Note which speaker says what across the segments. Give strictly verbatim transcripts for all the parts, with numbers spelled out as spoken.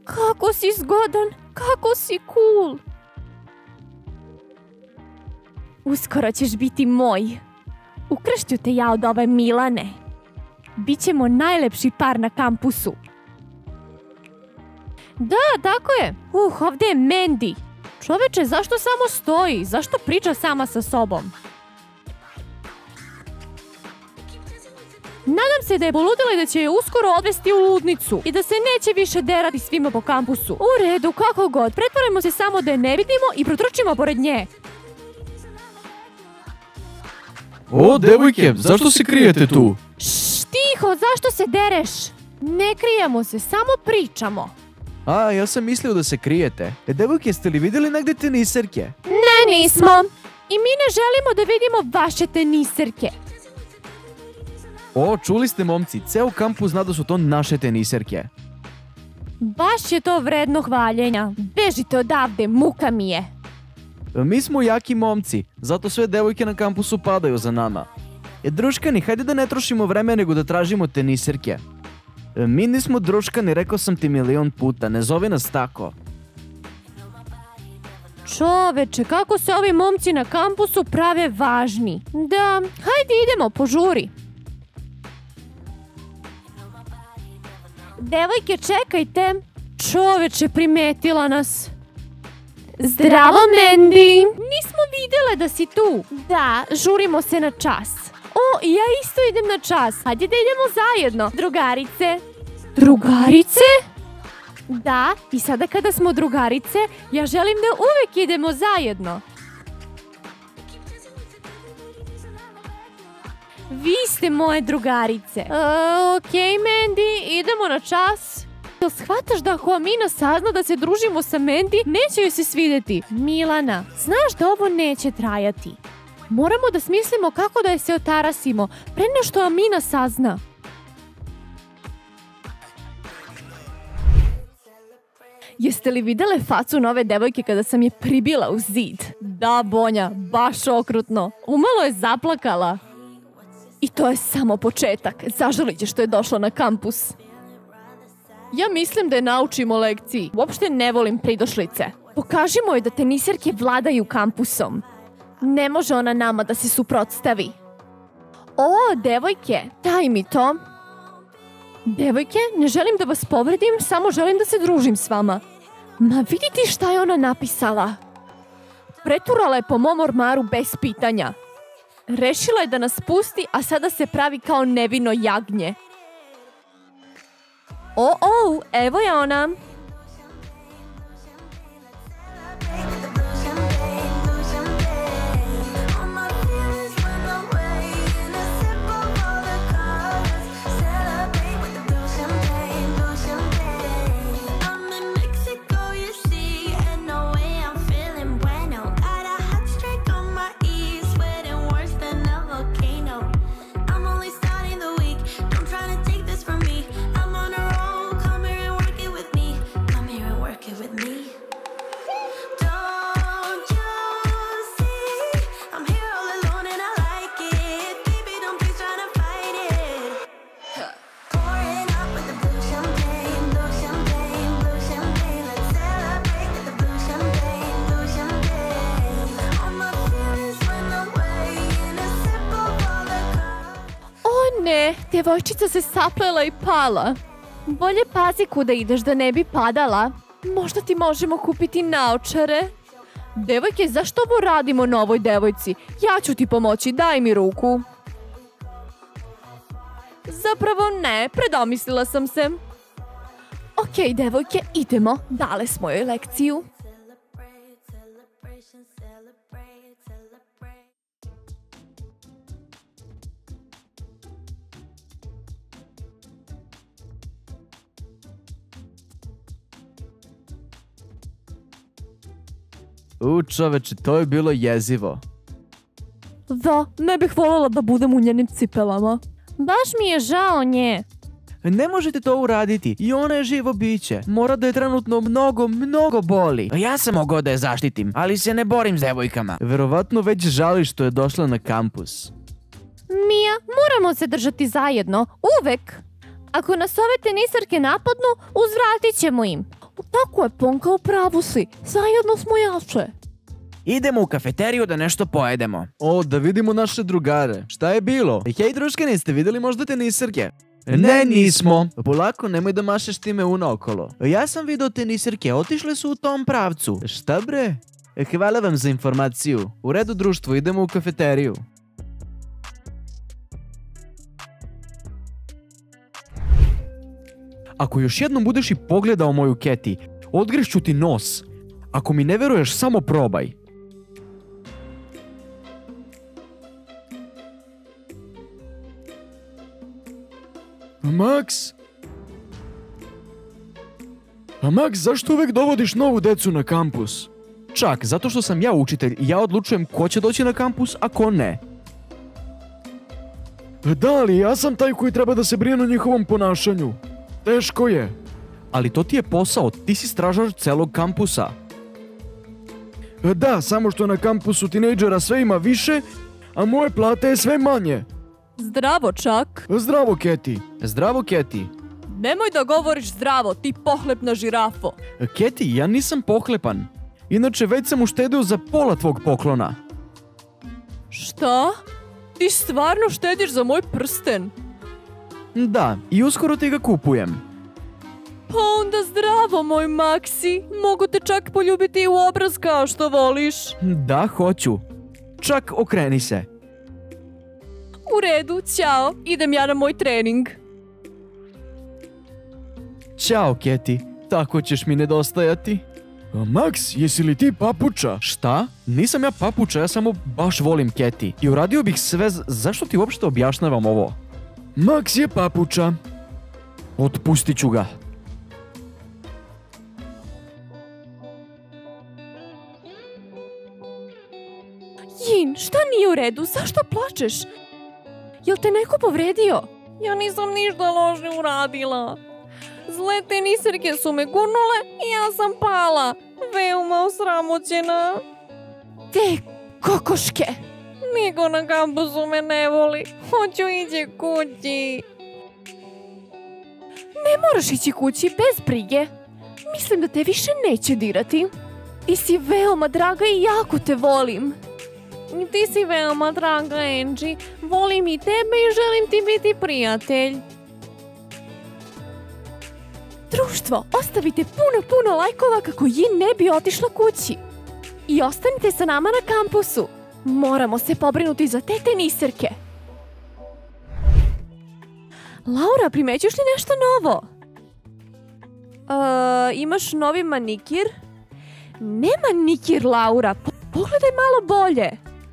Speaker 1: Kako si zgodan, kako si cool. Uskoro ćeš biti moj. Ukršću te ja od ove Milane. Bićemo najlepši par na kampusu. Da, tako je. Uh, ovdje je Mandy. Čoveče, zašto samo stoji? Zašto priča sama sa sobom? Nadam se da je poludila i da će je uskoro odvesti u ludnicu i da se neće više derati svima po kampusu. U redu, kako god. Pretvarimo se samo da je ne vidimo i protrčimo pored nje.
Speaker 2: O, devojke, zašto se krijete tu?
Speaker 1: Šš, tiho, zašto se dereš? Ne krijemo se, samo pričamo.
Speaker 2: A, ja sam mislio da se krijete. E, devojke, jeste li vidjeli negdje teniserke?
Speaker 1: Ne, nismo. I mi ne želimo da vidimo vaše teniserke.
Speaker 2: O, čuli ste, momci, ceo kampus zna da su to naše teniserke.
Speaker 1: Baš je to vredno hvaljenja. Bežite odavde, muka mi je.
Speaker 2: Mi smo jaki momci, zato sve devojke na kampusu padaju za nama. E, druškani, hajde da ne trošimo vreme nego da tražimo teniserke. E, mi nismo druškani, rekao sam ti milion puta, ne zovi nas tako.
Speaker 1: Čoveče, kako se ovi momci na kampusu prave važni. Da, hajde idemo, požuri. Devojke, čekajte. Čoveče, primetila nas. Zdravo, Mandy. Nismo vidjele da si tu. Da, žurimo se na čas. O, ja isto idem na čas. Hajde da idemo zajedno. Drugarice. Drugarice? Da, i sada kada smo drugarice, ja želim da uvek idemo zajedno. Vi ste moje drugarice. Uh, ok, Mandy, idemo na čas. Jel shvataš da ako Amina sazna da se družimo sa Mandy, neće joj se svidjeti? Milana, znaš da ovo neće trajati. Moramo da smislimo kako da je se otarasimo, pre nego što Amina sazna. Jeste li vidjele facu nove devojke kada sam je pribila u zid? Da, Bonja, baš okrutno. Umalo je zaplakala. I to je samo početak. Zažalit će što je došla na kampus. Ja mislim da je naučimo lekciji. Uopšte ne volim pridošlice. Pokažimo joj da teniserke vladaju kampusom. Ne može ona nama da se suprotstavi. O, devojke, daj mi to. Devojke, ne želim da vas povredim, samo želim da se družim s vama. Ma vidi ti šta je ona napisala. Preturala je po mom ormaru bez pitanja. Rešila je da nas pusti, a sada se pravi kao nevino jagnje. O, o, evo je ona. Ne, djevojčica se saplela i pala. Bolje pazi kuda ideš da ne bi padala. Možda ti možemo kupiti naočare. Devojke, zašto ovo radimo novoj devojci? Ja ću ti pomoći, daj mi ruku. Zapravo ne, predomislila sam se. Ok, devojke, idemo. Dale smo joj lekciju.
Speaker 2: U, čoveče, to je bilo jezivo.
Speaker 1: Da, ne bih voljela da budem u njenim cipelama. Baš mi je žao nje.
Speaker 2: Ne možete to uraditi i ona je živo biće. Mora da je trenutno mnogo, mnogo boli. Ja sam mogao da je zaštitim, ali se ne borim s devojkama. Verovatno već žali što je došla na kampus.
Speaker 1: Mija, moramo se držati zajedno, uvek. Ako nas ove tenisarke napadnu, uzvratit ćemo im. Tako je, Ponka, u pravu si. Zajedno smo jače.
Speaker 2: Idemo u kafeteriju da nešto pojedemo. O, da vidimo naše drugare. Šta je bilo? Hej, druške, ste vidjeli možda tenisirke? Ne, nismo. Polako, nemoj da mašeš time unaokolo. Ja sam vidio tenisirke, otišle su u tom pravcu. Šta bre? Hvala vam za informaciju. U redu, društvo, idemo u kafeteriju. Ako još jednom budeš i pogledao moju Keti, odgrišću ti nos. Ako mi ne veruješ, samo probaj. Max? A Max, zašto uvek dovodiš novu decu na kampus? Čak, zato što sam ja učitelj i ja odlučujem ko će doći na kampus, a ko ne. Da, ali ja sam taj koji treba da se brine o njihovom ponašanju. Teško je. Ali to ti je posao, ti si stražar celog kampusa. Da, samo što na kampusu tinejdžera sve ima više, a moje plate je sve manje.
Speaker 1: Zdravo, Čak.
Speaker 2: Zdravo, Keti. Zdravo, Keti.
Speaker 1: Nemoj da govoriš zdravo, ti pohlepna žirafo.
Speaker 2: Keti, ja nisam pohlepan. Inače, već sam uštedeo za pola tvog poklona.
Speaker 1: Šta? Ti stvarno štediš za moj prsten?
Speaker 2: Da, i uskoro ti ga kupujem.
Speaker 1: Pa onda zdravo, moj Maxi. Mogu te čak poljubiti i u obraz kao što voliš.
Speaker 2: Da, hoću. Čak okreni se.
Speaker 1: U redu, ćao. Idem ja na moj trening.
Speaker 2: Ćao, Keti. Tako ćeš mi nedostajati. A Max, jesi li ti papuča? Šta? Nisam ja papuča, ja samo baš volim Keti. I uradio bih sve, z... zašto ti uopšte objašnjavam ovo? Max je papuča. Otpustit ću ga.
Speaker 1: Jin, šta nije u redu? Zašto plačeš? Jel te neko povredio? Ja nisam ništa loše uradila. Zle tenisirke su me gurnule i ja sam pala. Veoma osramoćena. Te kokoške. Niko na kampusu me ne voli. Hoću ići kući. Ne moraš ići kući, bez brige. Mislim da te više neće dirati. Ti si veoma draga i jako te volim. Ti si veoma draga, Angie. Volim i tebe i želim ti biti prijatelj. Društvo, ostavite puno, puno lajkova kako Jin ne bi otišla kući. I ostanite sa nama na kampusu. Moramo se pobrinuti za te tenisirke. Laura, primećuš li nešto novo? Uh, imaš novi manikir? Ne manikir, Laura. Pogledaj malo bolje.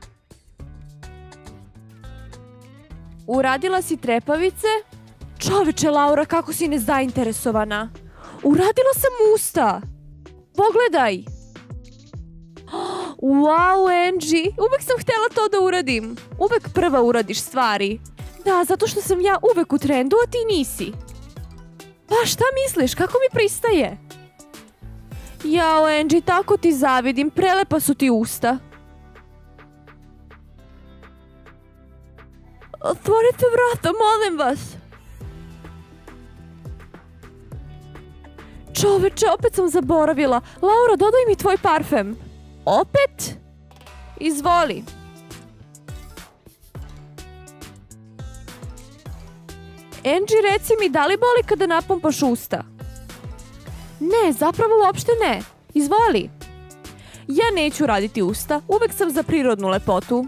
Speaker 1: Uradila si trepavice? Čoveče, Laura, kako si nezainteresovana. Uradila sam usta. Pogledaj. Wow, Angie, uvek sam htjela to da uradim. Uvek prva uradiš stvari. Da, zato što sam ja uvek u trendu, a ti nisi. Pa šta misliš, kako mi pristaje? Jao, Angie, tako ti zavidim, prelepa su ti usta. Otvorite vrata, molim vas. Čoveče, opet sam zaboravila. Laura, dodaj mi tvoj parfem. Opet? Izvoli. Angie, reci mi, da li boli kada napumpaš usta? Ne, zapravo uopšte ne. Izvoli. Ja neću raditi usta. Uvek sam za prirodnu lepotu.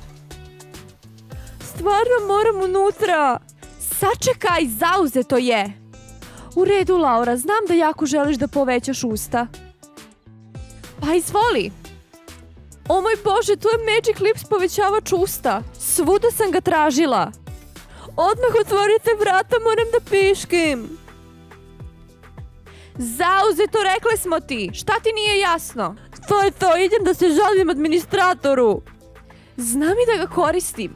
Speaker 1: Stvarno moram unutra. Sačekaj, zauzeto je. U redu, Laura, znam da jako želiš da povećaš usta. Pa izvoli. O moj Bože, tu je Magic Lips povećavač usta. Svuda sam ga tražila. Odmah otvorite vrata, moram da piškim. Zauzeto, rekli smo ti. Šta ti nije jasno? To je to, idem da se žalim administratoru. Znam i da ga koristim.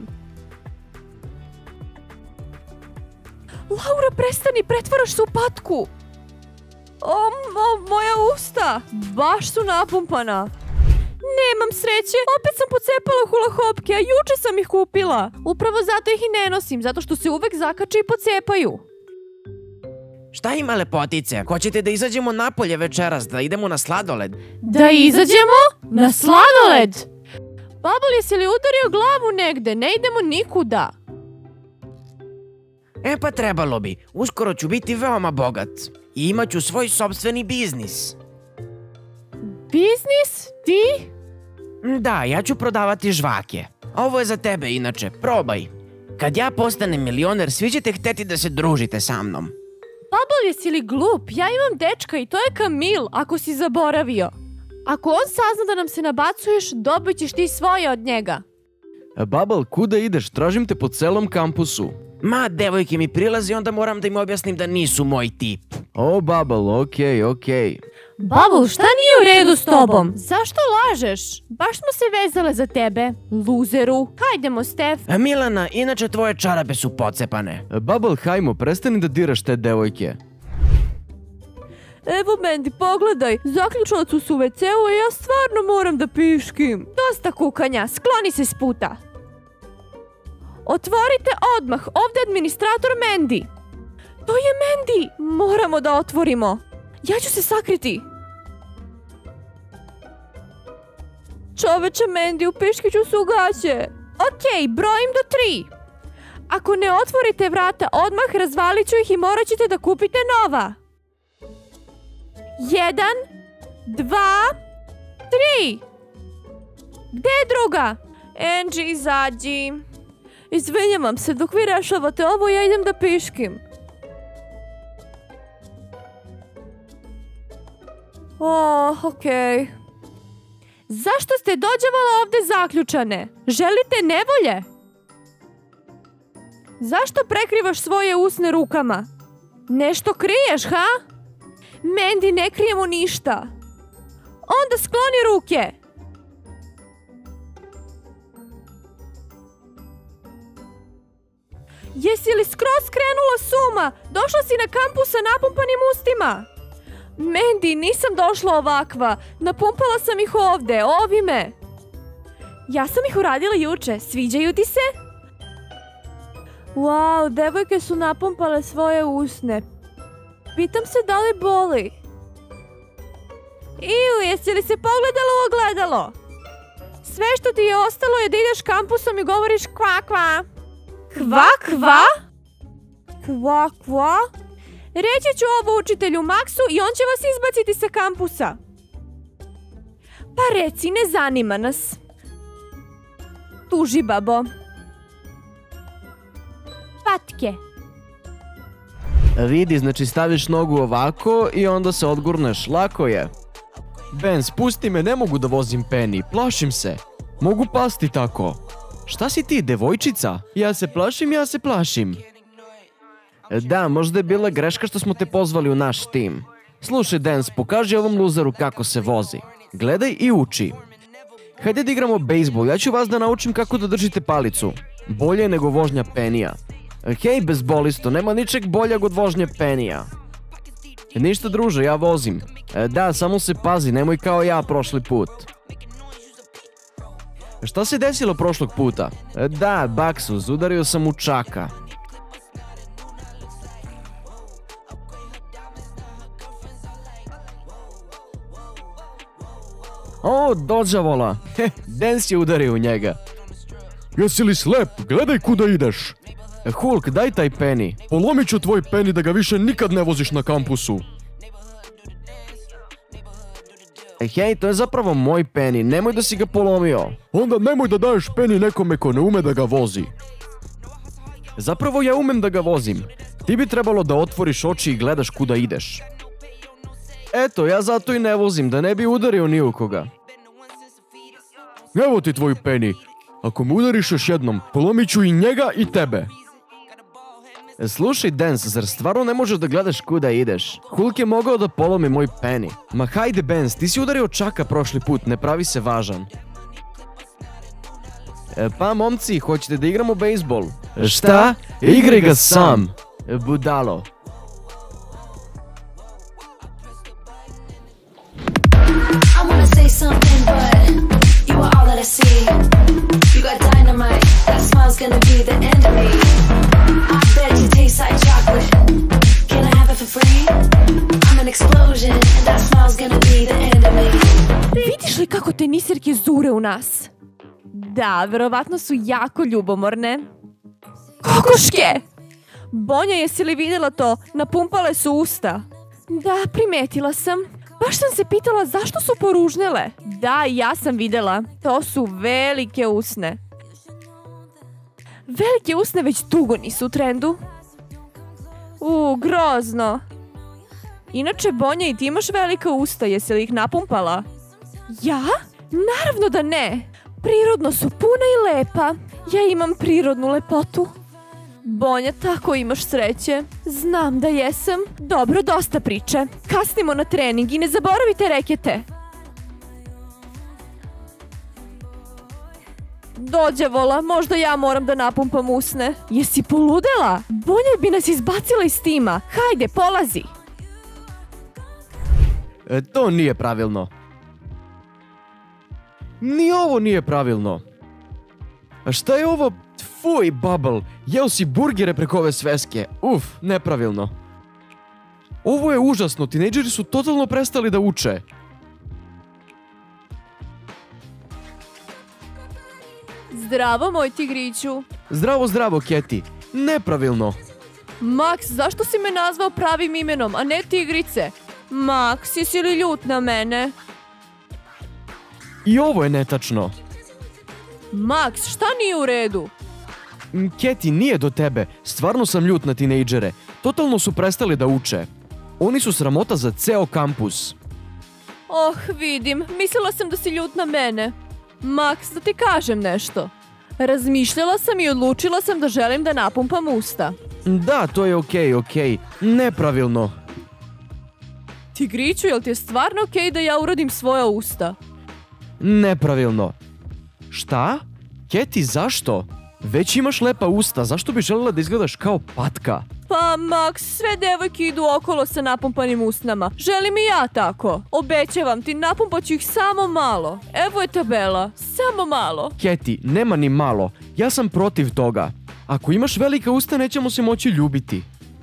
Speaker 1: Laura, prestani, pretvaraš se u patku. O, o, moja usta. Baš su napumpana. Nemam sreće, opet sam pocepala hula hopke, a juče sam ih kupila. Upravo zato ih i ne nosim, zato što se uvek zakače i pocepaju.
Speaker 3: Šta ima, lepotice? Hoćete da izađemo napolje večeras, da idemo na sladoled?
Speaker 1: Da izađemo? Na sladoled? Bubble, jesi li udario glavu negde? Ne idemo nikuda.
Speaker 3: E pa trebalo bi. Uskoro ću biti veoma bogat. I imat ću svoj sopstveni biznis.
Speaker 1: Biznis? Ti?
Speaker 3: Da, ja ću prodavati žvake. Ovo je za tebe inače, probaj. Kad ja postanem milioner, svi ćete hteti da se družite sa mnom.
Speaker 1: Bubble, jesi li glup? Ja imam dečka i to je Kamil, ako si zaboravio. Ako on sazna da nam se nabacuješ, dobit ćeš ti svoje od njega.
Speaker 2: Bubble, kuda ideš? Tražim te po celom kampusu.
Speaker 3: Ma, devojke mi prilazi, onda moram da im objasnim da nisu moj tip.
Speaker 2: O, Bubble, okej, okej.
Speaker 1: Bubble, šta nije u redu s tobom? Zašto lažeš? Baš smo se vezale za tebe, luzeru. Hajdemo, Stef.
Speaker 3: Milana, inače tvoje čarape su pocepane.
Speaker 2: Bubble, hajmo, prestani da diraš te devojke.
Speaker 1: Evo, Mandy, pogledaj. Zaključac su u ve ce u i ja stvarno moram da piškim. Dosta kukanja, skloni se s puta. Otvorite odmah, ovdje administrator Mandy. To je Mandy, moramo da otvorimo. Ja ću se sakriti. Čoveče, Mandy, u piški ću se ugaće. Okej, brojim do tri. Ako ne otvorite vrata odmah, razvalit ću ih i morat ćete da kupite nova. Jedan, dva, tri. Gde je druga? Angie, izađi. Izvinjavam se, dok vi rešavate ovo, ja idem da piškim. O, okej. Zašto ste dođevala ovde zaključane? Želite nevolje? Zašto prekrivaš svoje usne rukama? Nešto kriješ, ha? Mandy, ne krijemo ništa. Onda skloni ruke. Jesi li skroz skrenula s uma? Došla si na kampus sa napumpanim ustima. Mandy, nisam došla ovakva. Napumpala sam ih ovde, ovime. Ja sam ih uradila juče. Sviđaju ti se? Wow, devojke su napumpale svoje usne. Pitam se da li boli. Iju, jesi li se pogledala u ogledalo? Sve što ti je ostalo je da ideš kampusom i govoriš kva kva. Kva kva? Kva kva? Reći ću ovo učitelju Maksu i on će vas izbaciti sa kampusa. Pa reci, ne zanima nas. Tuži, babo. Patke.
Speaker 2: Vidi, znači staviš nogu ovako i onda se odgurneš, lako je. Ben, spusti me, ne mogu da vozim Penny, plašim se. Mogu pasti tako. Šta si ti, devojčica? Ja se plašim, ja se plašim. Da, možda je bila greška što smo te pozvali u naš tim. Slušaj, Dance, pokaži ovom luzeru kako se vozi. Gledaj i uči. Hajde da igramo bejsbol, ja ću vas da naučim kako da držite palicu. Bolje nego vožnja Penija. Hej, bezbolisto, nema ničeg boljeg od vožnje Penija. Ništa, druže, ja vozim. Da, samo se pazi, nemoj kao ja prošli put. Šta se desilo prošlog puta? Da, baksuz, udario sam u čaka. O, dođavola. Dance je udario u njega.
Speaker 4: Jesi li slep? Gledaj kuda ideš.
Speaker 2: Hulk, daj taj Penny.
Speaker 4: Polomit ću tvoj Penny da ga više nikad ne voziš na kampusu.
Speaker 2: Hej, to je zapravo moj Penny, nemoj da si ga polomio.
Speaker 4: Onda nemoj da daješ Penny nekome ko ne ume da ga vozi.
Speaker 2: Zapravo ja umem da ga vozim. Ti bi trebalo da otvoriš oči i gledaš kuda ideš. Eto, ja zato i ne vozim, da ne bi udario ni u koga.
Speaker 4: Evo ti tvoj Penny. Ako me udariš još jednom, polomit ću i njega i tebe.
Speaker 2: Slušaj, Dance, zar stvarno ne možeš da gledaš kuda ideš? Hulk je mogao da polomi moj Penny. Ma hajde, Benz, ti si udario čaka prošli put, ne pravi se važan. E, pa, momci, hoćete da igramo bejsbol?
Speaker 4: Šta? Igraj ga sam.
Speaker 2: Budalo.
Speaker 5: I wanna say something, but you are all that I see. You got dynamite, that smile's gonna be the end of me. I bet you taste like chocolate. Can I have it for free? explosion, and that smile's gonna be the end of me.
Speaker 1: Vidiš li kako tenisirke zure u nas? Da, verovatno su jako ljubomorne. Kokoške! Bonja, jesi li vidjela to? Napumpale su usta. Da, primetila sam. Baš sam se pitala zašto su poružnele. Da, ja sam vidjela. To su velike usne. Velike usne već dugo nisu u trendu. U, grozno. Inače, Bonja, i ti imaš velika usta, jesi li ih napumpala? Ja? Naravno da ne. Prirodno su puna i lepa. Ja imam prirodnu lepotu. Bonja, tako imaš sreće. Znam da jesam. Dobro, dosta priče. Kasnimo na trening i ne zaboravite rekete. Dođavola, možda ja moram da napumpam usne. Jesi poludela? Bonja bi nas izbacila iz tima. Hajde, polazi.
Speaker 2: E, to nije pravilno. Ni ovo nije pravilno. A šta je ovo? Fuj, Bubble, jeo si burgere preko ove sveske. Uf, nepravilno. Ovo je užasno, tinejdžeri su totalno prestali da uče.
Speaker 1: Zdravo, moj tigriću.
Speaker 2: Zdravo, zdravo, Keti. Nepravilno.
Speaker 1: Max, zašto si me nazvao pravim imenom, a ne tigrice? Max, jesi li ljut na mene?
Speaker 2: I ovo je netačno.
Speaker 1: Max, šta nije u redu?
Speaker 2: Mm, Keti, nije do tebe. Stvarno sam ljut na tinejdžere. Totalno su prestali da uče. Oni su sramota za ceo kampus.
Speaker 1: Oh, vidim. Mislila sam da si ljut na mene. Max, da ti kažem nešto. Razmišljala sam i odlučila sam da želim da napumpam usta.
Speaker 2: Da, to je okej, okej. Nepravilno.
Speaker 1: Tigriću, jel ti je stvarno okej da ja uradim svoja usta?
Speaker 2: Nepravilno. Šta? Keti, zašto? Već imaš lepa usta, zašto bi željela da izgledaš kao patka?
Speaker 1: Pa, Max, sve devojke idu okolo sa napumpanim usnama. Želim i ja tako. Obećavam ti, napumpat ću ih samo malo. Evo je tabela. Samo malo.
Speaker 2: Keti, nema ni malo. Ja sam protiv toga. Ako imaš velika usta, nećemo se moći ljubiti.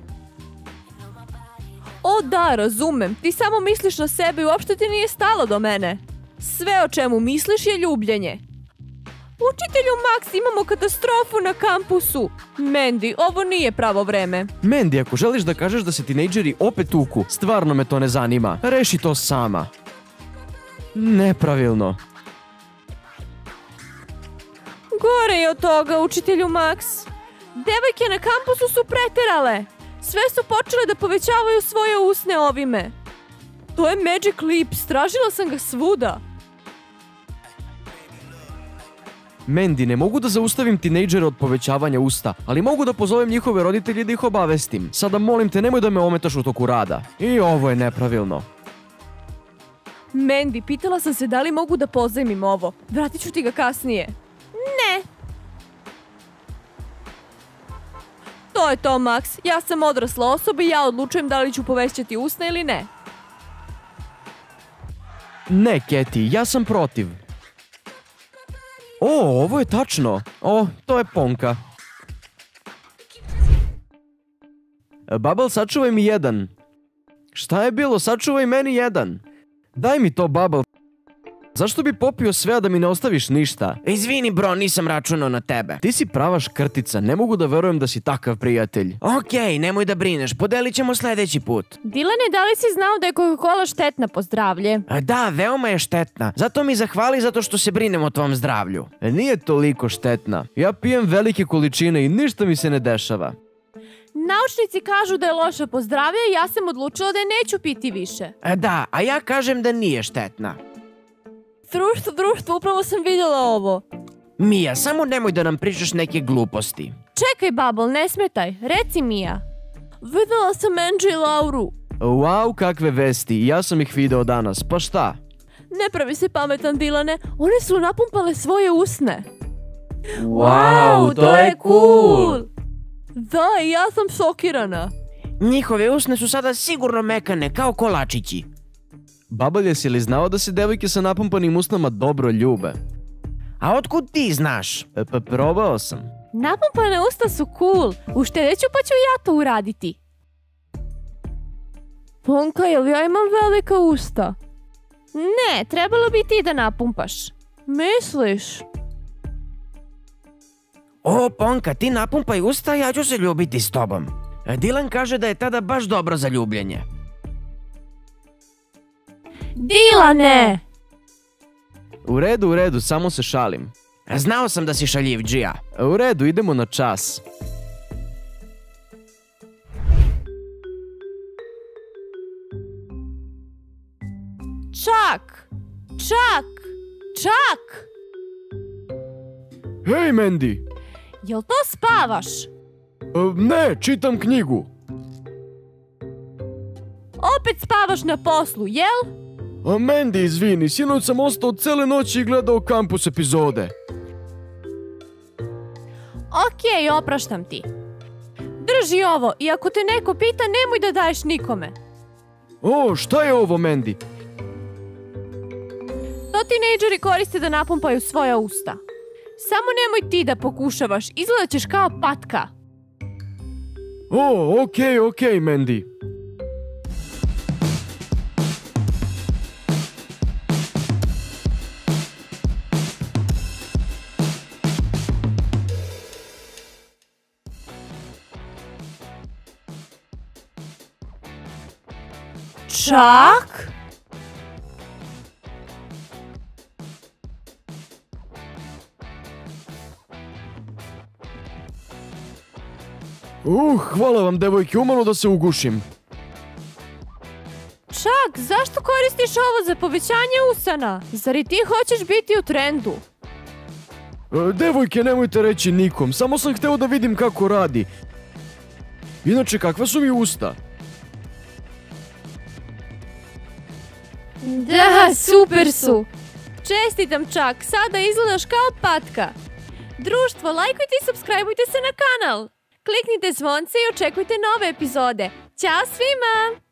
Speaker 1: O da, razumem. Ti samo misliš na sebe i uopšte ti nije stalo do mene. Sve o čemu misliš je ljubljenje. Učitelju Max, imamo katastrofu na kampusu. Mandy, ovo nije pravo vreme.
Speaker 2: Mandy, ako želiš da kažeš da se tinejdžeri opet tuku, stvarno me to ne zanima. Reši to sama. Nepravilno.
Speaker 1: Gore je od toga, učitelju Max. Devojke na kampusu su preterale. Sve su počele da povećavaju svoje usne ovime. To je Magic Lips, tražila sam ga svuda.
Speaker 2: Mandy, ne mogu da zaustavim tinejdžere od povećavanja usta, ali mogu da pozovem njihove roditelje da ih obavestim. Sada molim te, nemoj da me ometaš u toku rada. I ovo je nepravilno.
Speaker 1: Mandy, pitala sam se da li mogu da pozajmim ovo. Vratit ću ti ga kasnije. Ne. To je to, Max. Ja sam odrasla osoba i ja odlučujem da li ću povećati usna ili ne.
Speaker 2: Ne, Keti, ja sam protiv. O, ovo je tačno. O, to je Ponka. Bubble, sačuvaj mi jedan. Šta je bilo? Sačuvaj meni jedan. Daj mi to, Bubble. Zašto bi popio sve, a da mi ne ostaviš ništa?
Speaker 3: Izvini, bro, nisam računao na tebe.
Speaker 2: Ti si prava škrtica, ne mogu da verujem da si takav prijatelj.
Speaker 3: Okej, nemoj da brineš, podelit ćemo sljedeći put.
Speaker 1: Dilane, da li si znao da je Coca-Cola štetna po zdravlje?
Speaker 3: A da, veoma je štetna. Zato mi zahvali zato što se brinem o tvom zdravlju.
Speaker 2: E, nije toliko štetna. Ja pijem velike količine i ništa mi se ne dešava.
Speaker 1: Naučnici kažu da je loša po zdravlje i ja sam odlučila da je neću piti više.
Speaker 3: A da, a ja kažem da nije štetna.
Speaker 1: Društvo, društvo, upravo sam vidjela ovo.
Speaker 3: Mija, samo nemoj da nam pričaš neke gluposti.
Speaker 1: Čekaj, Bubble, ne smetaj. Reci, Mija. Videla sam Angie i Lauru.
Speaker 2: Wow, kakve vesti. Ja sam ih video danas. Pa šta?
Speaker 1: Ne pravi se pametan, Dilane. One su napumpale svoje usne.
Speaker 3: Wow, to je cool.
Speaker 1: Da, i ja sam šokirana.
Speaker 3: Njihove usne su sada sigurno mekane, kao kolačići.
Speaker 2: Bubble, jesi li znao da se devojke sa napumpanim usnama dobro ljube?
Speaker 3: A otkud ti znaš?
Speaker 2: E, pa probao sam.
Speaker 1: Napumpane usta su cool. Uštedeću pa ću ja to uraditi. Ponka, jel ja imam velika usta? Ne, trebalo bi ti da napumpaš. Misliš?
Speaker 3: O, Ponka, ti napumpaj usta, ja ću se ljubiti s tobom. Dylan kaže da je tada baš dobro za ljubljenje.
Speaker 1: Dylane!
Speaker 2: U redu, u redu, samo se šalim.
Speaker 3: Znao sam da si šaljivdžija.
Speaker 2: U redu, idemo na čas.
Speaker 1: Čak! Čak! Čak!
Speaker 4: Hej, Mandy!
Speaker 1: Jel to spavaš?
Speaker 4: E, ne, čitam knjigu.
Speaker 1: Opet spavaš na poslu, jel?
Speaker 4: A Mandy, izvini, sinoć sam ostao cele noći i gledao Kampus epizode.
Speaker 1: Okej, opraštam ti. Drži ovo i ako te neko pita, nemoj da daješ nikome.
Speaker 4: O, šta je ovo, Mandy?
Speaker 1: To tinejdžeri koriste da napumpaju svoja usta. Samo nemoj ti da pokušavaš, izgledat ćeš kao patka.
Speaker 4: O, okej, okej, Mandy.
Speaker 1: Čak?
Speaker 4: Uh, hvala vam, devojke, umalo da se ugušim.
Speaker 1: Čak, zašto koristiš ovo za povećanje usana? Zar i ti hoćeš biti u trendu?
Speaker 4: E, devojke, nemojte reći nikom, samo sam hteo da vidim kako radi. Inače, kakva su mi usta?
Speaker 1: Da, super su! Čestitam Čak, sada izgledaš kao patka. Društvo, lajkujte i subscribeujte se na kanal. Kliknite zvonce i očekujte nove epizode. Ćao svima!